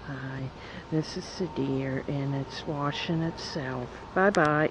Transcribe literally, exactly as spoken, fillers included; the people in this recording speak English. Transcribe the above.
Bye. This is the deer, and it's washing itself. Bye-bye.